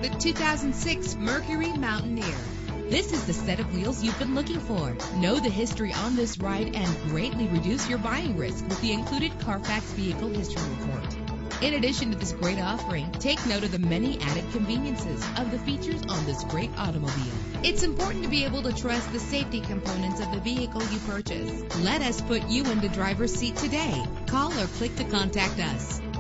the 2006 Mercury Mountaineer. This is the set of wheels you've been looking for. Know the history on this ride and greatly reduce your buying risk with the included Carfax Vehicle History Report. In addition to this great offering, take note of the many added conveniences of the features on this great automobile. It's important to be able to trust the safety components of the vehicle you purchase. Let us put you in the driver's seat today. Call or click to contact us.